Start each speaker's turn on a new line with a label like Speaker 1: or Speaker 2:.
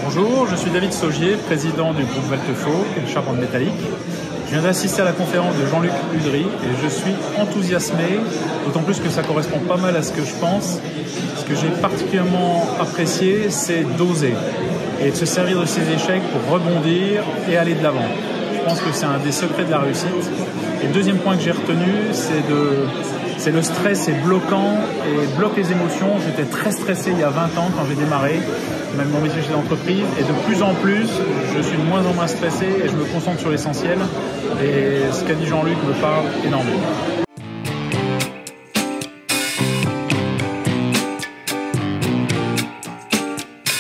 Speaker 1: Bonjour, je suis David Saugier, président du groupe Valtefaux, charpente métallique. Je viens d'assister à la conférence de Jean-Luc Udry et je suis enthousiasmé, d'autant plus que ça correspond pas mal à ce que je pense. Ce que j'ai particulièrement apprécié, c'est d'oser et de se servir de ses échecs pour rebondir et aller de l'avant. Je pense que c'est un des secrets de la réussite. Et le deuxième point que j'ai retenu, c'est le stress est bloquant et bloque les émotions. J'étais très stressé il y a 20 ans quand j'ai démarré, même mon métier chez l'entreprise, et de plus en plus, je suis de moins en moins stressé et je me concentre sur l'essentiel. Et ce qu'a dit Jean-Luc me parle énormément.